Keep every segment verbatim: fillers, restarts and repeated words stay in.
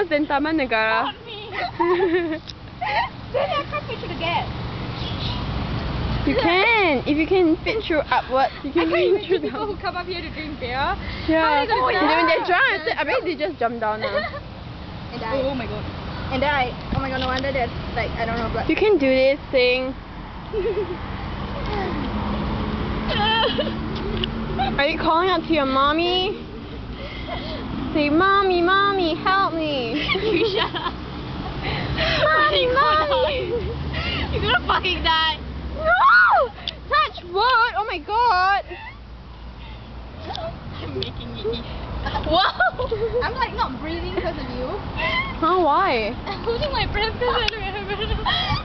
famous than Taman Negara. Not me. Then I can't fit through the gap. You can. If you can fit through upwards, you can fit through people down. who come up here to drink beer. Yeah. Oh, yeah. When they drown, I bet they just jump down now. And I, oh my god. And then I, oh my god, no wonder there's like, I don't know, blood. You can do this thing. Are you calling out to your mommy? Say, mommy, mommy, help me. You shut up. Mommy, mommy. You're gonna fucking die. No! Touch wood! Oh my god! I'm making you eat. Whoa! I'm like not breathing because of you. Huh, why? I'm holding my breath because I don't remember.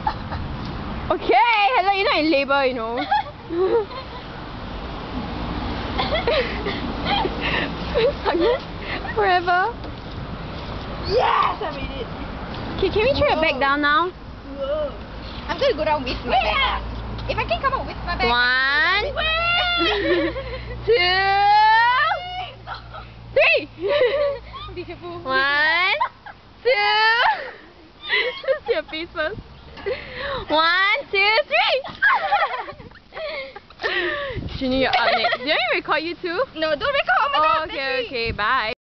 Okay, hello, you're not in labor, you know. Forever. Yes, I made it. Okay, can we try it back down now? Whoa. I'm going to go down with my yeah. bag. If I can come up with my bag. One, two, three. Be careful. One, two. Let's see your face first. One, two, three. Shini, you're up next. Did I record you too? No, don't record. Oh my oh, god. okay, okay, bye.